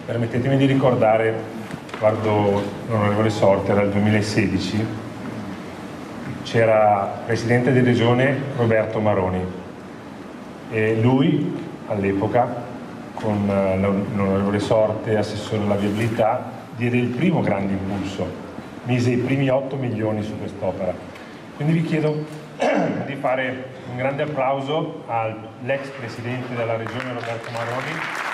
Permettetemi di ricordare, guardo l'onorevole Sorte, era il 2016, c'era presidente di regione Roberto Maroni e lui all'epoca, con l'onorevole Sorte, assessore alla viabilità, diede il primo grande impulso, mise i primi 8 milioni su quest'opera. Quindi vi chiedo di fare un grande applauso all'ex presidente della regione Roberto Maroni,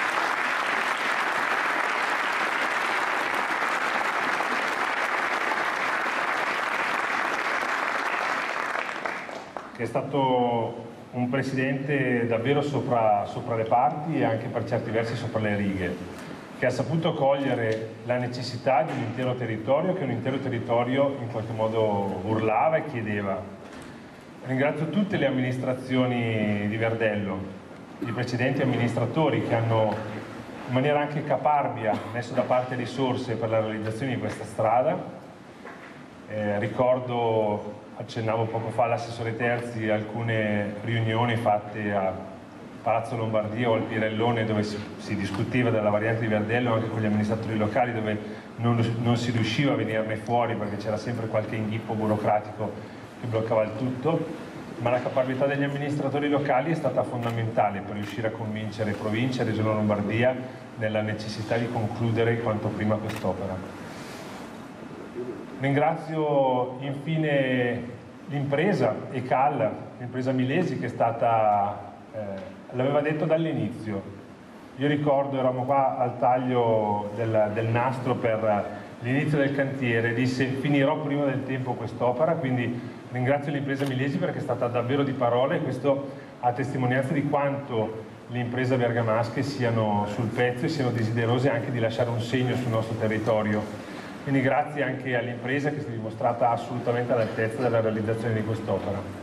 che è stato un presidente davvero sopra le parti e anche per certi versi sopra le righe, che ha saputo cogliere la necessità di un intero territorio, che un intero territorio in qualche modo urlava e chiedeva. Ringrazio tutte le amministrazioni di Verdello, i precedenti amministratori che hanno in maniera anche caparbia messo da parte risorse per la realizzazione di questa strada. Ricordo, accennavo poco fa all'assessore Terzi, alcune riunioni fatte a Palazzo Lombardia o al Pirellone dove si discuteva della variante di Verdello anche con gli amministratori locali, dove non si riusciva a venirne fuori perché c'era sempre qualche inghippo burocratico che bloccava il tutto, ma la caparbietà degli amministratori locali è stata fondamentale per riuscire a convincere Provincia e Regione Lombardia nella necessità di concludere quanto prima quest'opera. Ringrazio infine l'impresa ECAL, l'impresa Milesi, che è stata, l'aveva detto dall'inizio. Io ricordo, eravamo qua al taglio del nastro per l'inizio del cantiere, disse finirò prima del tempo quest'opera, quindi ringrazio l'impresa Milesi perché è stata davvero di parole e questo a testimonianza di quanto le imprese bergamasche siano sul pezzo e siano desiderose anche di lasciare un segno sul nostro territorio. Quindi grazie anche all'impresa che si è dimostrata assolutamente all'altezza della realizzazione di quest'opera.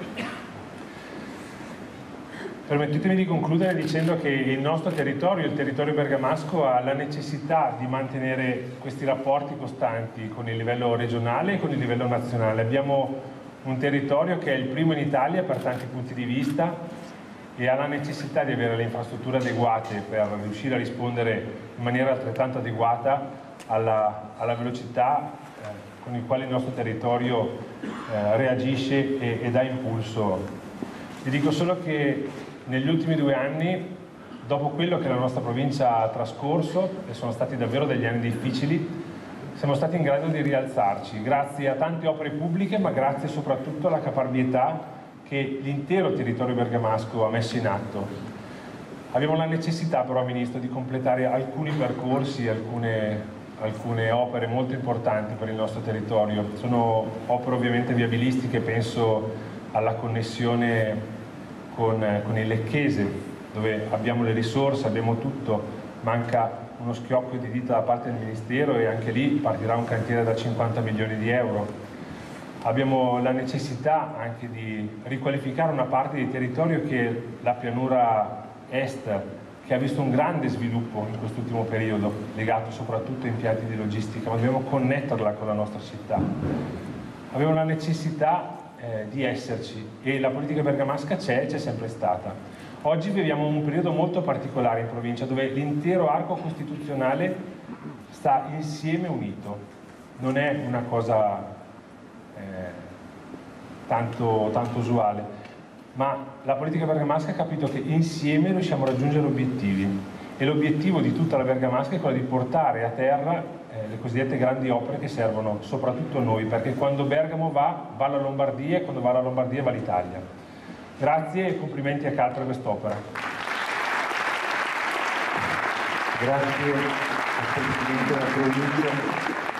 Permettetemi di concludere dicendo che il nostro territorio, il territorio bergamasco, ha la necessità di mantenere questi rapporti costanti con il livello regionale e con il livello nazionale. Abbiamo un territorio che è il primo in Italia per tanti punti di vista e ha la necessità di avere le infrastrutture adeguate per riuscire a rispondere in maniera altrettanto adeguata alla velocità con il quale il nostro territorio reagisce e dà impulso. Vi dico solo che negli ultimi 2 anni, dopo quello che la nostra provincia ha trascorso, e sono stati davvero degli anni difficili, siamo stati in grado di rialzarci, grazie a tante opere pubbliche, ma grazie soprattutto alla caparbietà che l'intero territorio bergamasco ha messo in atto. Abbiamo la necessità però, Ministro, di completare alcuni percorsi, alcune opere molto importanti per il nostro territorio. Sono opere ovviamente viabilistiche, penso alla connessione con il Lecchese, dove abbiamo le risorse, abbiamo tutto, manca uno schiocco di dita da parte del Ministero e anche lì partirà un cantiere da 50 milioni di euro. Abbiamo la necessità anche di riqualificare una parte di territorio che è la pianura est, che ha visto un grande sviluppo in quest'ultimo periodo, legato soprattutto a impianti di logistica, ma dobbiamo connetterla con la nostra città. Abbiamo la necessità di esserci e la politica bergamasca c'è sempre stata. Oggi viviamo un periodo molto particolare in provincia dove l'intero arco costituzionale sta insieme unito. Non è una cosa tanto usuale, ma la politica bergamasca ha capito che insieme riusciamo a raggiungere obiettivi e l'obiettivo di tutta la bergamasca è quello di portare a terra le cosiddette grandi opere che servono soprattutto a noi, perché quando Bergamo va la Lombardia e quando va la Lombardia va l'Italia. Grazie e complimenti a CAL per quest'opera. Grazie al Presidente della Provincia.